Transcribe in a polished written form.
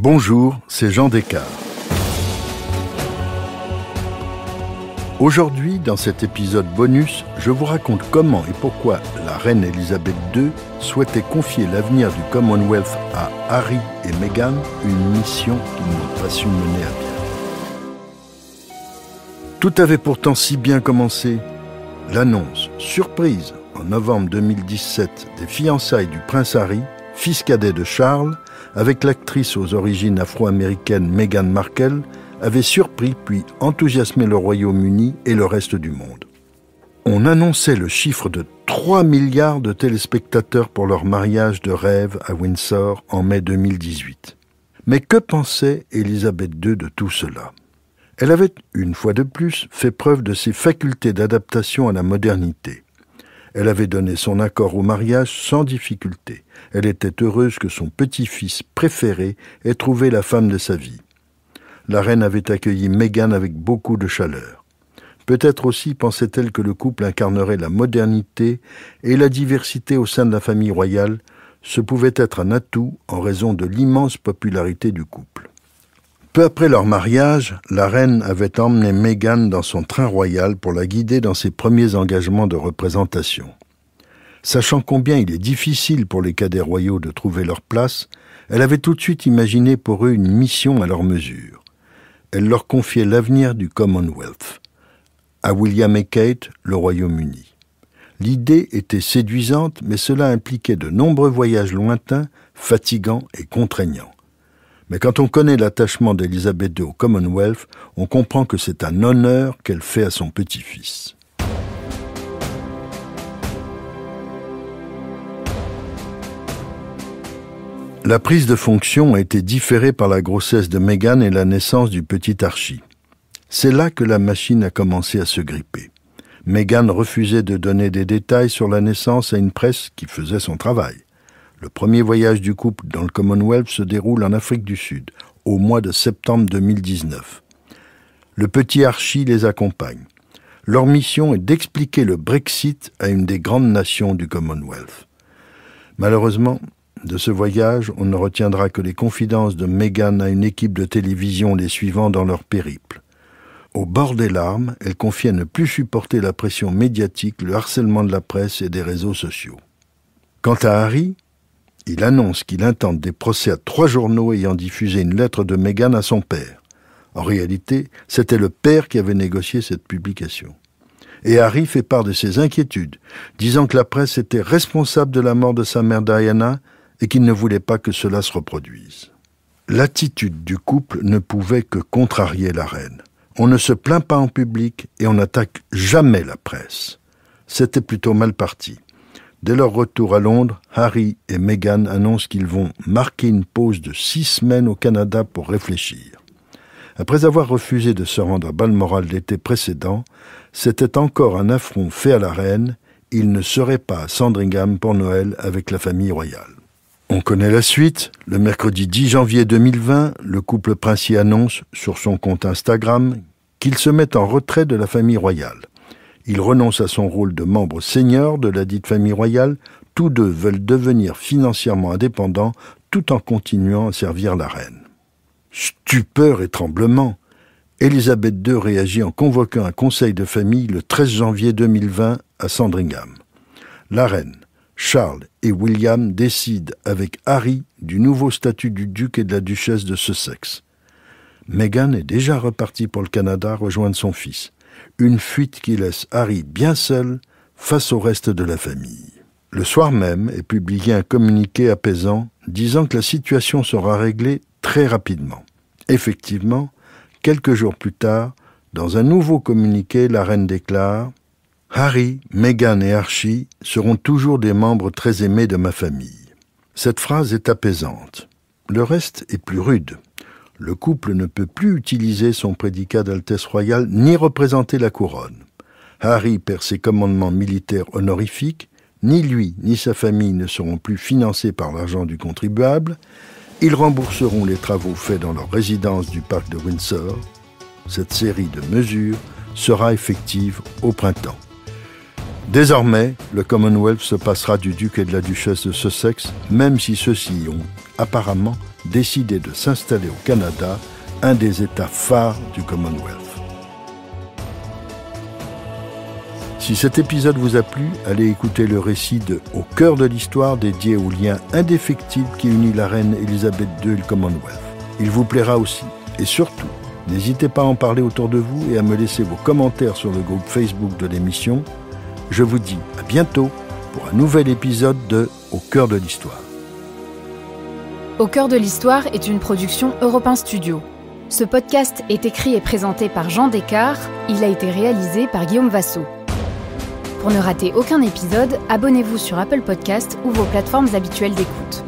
Bonjour, c'est Jean Descartes. Aujourd'hui, dans cet épisode bonus, je vous raconte comment et pourquoi la reine Elisabeth II souhaitait confier l'avenir du Commonwealth à Harry et Meghan, une mission qu'ils n'ont pas su mener à bien. Tout avait pourtant si bien commencé. L'annonce, surprise, en novembre 2017, des fiançailles du prince Harry, fils cadet de Charles, avec l'actrice aux origines afro-américaines Meghan Markle, avait surpris puis enthousiasmé le Royaume-Uni et le reste du monde. On annonçait le chiffre de 3 milliards de téléspectateurs pour leur mariage de rêve à Windsor en mai 2018. Mais que pensait Elisabeth II de tout cela ? Elle avait, une fois de plus, fait preuve de ses facultés d'adaptation à la modernité. Elle avait donné son accord au mariage sans difficulté. Elle était heureuse que son petit-fils préféré ait trouvé la femme de sa vie. La reine avait accueilli Meghan avec beaucoup de chaleur. Peut-être aussi pensait-elle que le couple incarnerait la modernité et la diversité au sein de la famille royale. Ce pouvait être un atout en raison de l'immense popularité du couple. Peu après leur mariage, la reine avait emmené Meghan dans son train royal pour la guider dans ses premiers engagements de représentation. Sachant combien il est difficile pour les cadets royaux de trouver leur place, elle avait tout de suite imaginé pour eux une mission à leur mesure. Elle leur confiait l'avenir du Commonwealth. À William et Kate, le Royaume-Uni. L'idée était séduisante, mais cela impliquait de nombreux voyages lointains, fatigants et contraignants. Mais quand on connaît l'attachement d'Elisabeth II au Commonwealth, on comprend que c'est un honneur qu'elle fait à son petit-fils. La prise de fonction a été différée par la grossesse de Meghan et la naissance du petit Archie. C'est là que la machine a commencé à se gripper. Meghan refusait de donner des détails sur la naissance à une presse qui faisait son travail. Le premier voyage du couple dans le Commonwealth se déroule en Afrique du Sud, au mois de septembre 2019. Le petit Archie les accompagne. Leur mission est d'expliquer le Brexit à une des grandes nations du Commonwealth. Malheureusement, de ce voyage, on ne retiendra que les confidences de Meghan à une équipe de télévision les suivant dans leur périple. Au bord des larmes, elle confie à ne plus supporter la pression médiatique, le harcèlement de la presse et des réseaux sociaux. Quant à Harry, il annonce qu'il intente des procès à 3 journaux ayant diffusé une lettre de Meghan à son père. En réalité, c'était le père qui avait négocié cette publication. Et Harry fait part de ses inquiétudes, disant que la presse était responsable de la mort de sa mère Diana et qu'il ne voulait pas que cela se reproduise. L'attitude du couple ne pouvait que contrarier la reine. On ne se plaint pas en public et on n'attaque jamais la presse. C'était plutôt mal parti. Dès leur retour à Londres, Harry et Meghan annoncent qu'ils vont marquer une pause de 6 semaines au Canada pour réfléchir. Après avoir refusé de se rendre à Balmoral l'été précédent, c'était encore un affront fait à la reine. Ils ne seraient pas à Sandringham pour Noël avec la famille royale. On connaît la suite. Le mercredi 10 janvier 2020, le couple princier annonce sur son compte Instagram qu'il se met en retrait de la famille royale. Il renonce à son rôle de membre senior de la dite famille royale. Tous deux veulent devenir financièrement indépendants tout en continuant à servir la reine. Stupeur et tremblement. Elisabeth II réagit en convoquant un conseil de famille le 13 janvier 2020 à Sandringham. La reine, Charles et William décident avec Harry du nouveau statut du duc et de la duchesse de Sussex. Meghan est déjà repartie pour le Canada rejoindre son fils. Une fuite qui laisse Harry bien seul face au reste de la famille. Le soir même est publié un communiqué apaisant disant que la situation sera réglée très rapidement. Effectivement, quelques jours plus tard, dans un nouveau communiqué, la reine déclare « Harry, Meghan et Archie seront toujours des membres très aimés de ma famille. » Cette phrase est apaisante. Le reste est plus rude. Le couple ne peut plus utiliser son prédicat d'Altesse royale ni représenter la couronne. Harry perd ses commandements militaires honorifiques, ni lui ni sa famille ne seront plus financés par l'argent du contribuable. Ils rembourseront les travaux faits dans leur résidence du parc de Windsor. Cette série de mesures sera effective au printemps. Désormais, le Commonwealth se passera du duc et de la duchesse de Sussex, même si ceux-ci ont apparemment décidé de s'installer au Canada, un des États phares du Commonwealth. Si cet épisode vous a plu, allez écouter le récit de « Au cœur de l'histoire » dédié au lien indéfectible qui unit la reine Elisabeth II et le Commonwealth. Il vous plaira aussi. Et surtout, n'hésitez pas à en parler autour de vous et à me laisser vos commentaires sur le groupe Facebook de l'émission. Je vous dis à bientôt pour un nouvel épisode de « Au cœur de l'histoire ». Au cœur de l'histoire est une production Europe 1 Studio. Ce podcast est écrit et présenté par Jean Descartes. Il a été réalisé par Guillaume Vassaux. Pour ne rater aucun épisode, abonnez-vous sur Apple Podcasts ou vos plateformes habituelles d'écoute.